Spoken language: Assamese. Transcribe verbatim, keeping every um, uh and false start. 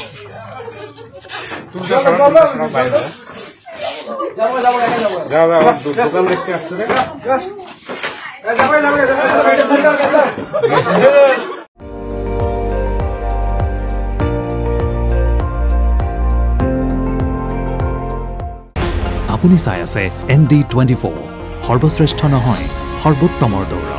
দোকান দেখতে আসছে আপুনি চাই আছে এন ডি টুৱেণ্টি ফ'ৰ সৰ্বশ্ৰেষ্ঠ নহয় সৰ্বোত্তমৰ দৌৰা।